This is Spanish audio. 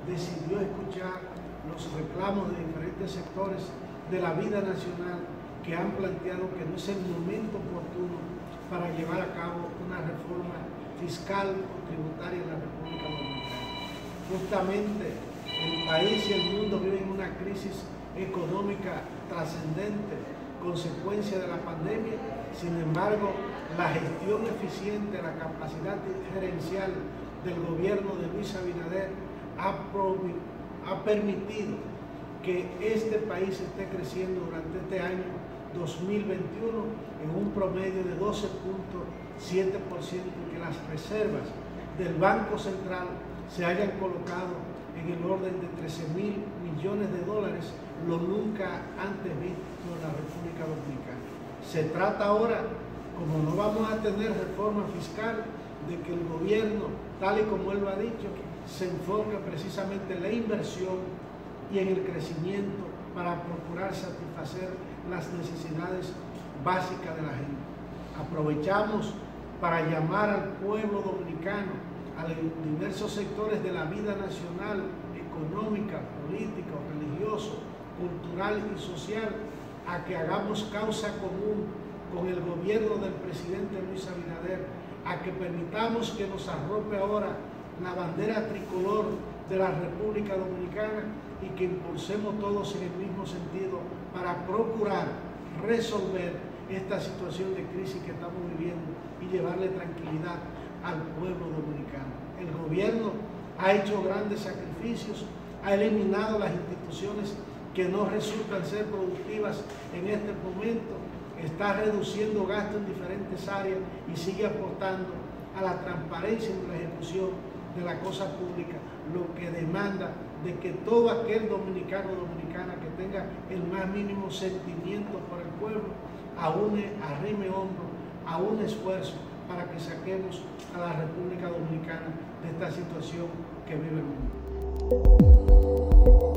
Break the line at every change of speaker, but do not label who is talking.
decidió escuchar los reclamos de diferentes sectores de la vida nacional que han planteado que no es el momento oportuno para llevar a cabo una reforma fiscal o tributaria en la República Dominicana. Justamente el país y el mundo viven una crisis económica trascendente, consecuencia de la pandemia. Sin embargo, la gestión eficiente, la capacidad gerencial del gobierno de Luis Abinader ha permitido que este país esté creciendo durante este año 2021 en un promedio de 12.7% y que las reservas del Banco Central se hayan colocado en el orden de 13.000 millones de dólares, lo nunca antes visto en la República Dominicana. Se trata ahora, como no vamos a tener reforma fiscal, de que el gobierno, tal y como él lo ha dicho, se enfoque precisamente en la inversión y en el crecimiento para procurar satisfacer las necesidades básicas de la gente. Aprovechamos para llamar al pueblo dominicano, a los diversos sectores de la vida nacional, económica, política, religiosa, cultural y social, a que hagamos causa común con el gobierno del presidente Luis Abinader, a que permitamos que nos arrope ahora la bandera tricolor de la República Dominicana y que impulsemos todos en el mismo sentido para procurar resolver esta situación de crisis que estamos viviendo y llevarle tranquilidad al pueblo dominicano. El gobierno ha hecho grandes sacrificios, ha eliminado las instituciones que no resultan ser productivas en este momento, está reduciendo gastos en diferentes áreas y sigue aportando a la transparencia en la ejecución de la cosa pública, lo que demanda de que todo aquel dominicano o dominicana que tenga el más mínimo sentimiento por el pueblo, arrime hombro a un esfuerzo para que saquemos a la República Dominicana de esta situación que vive el mundo.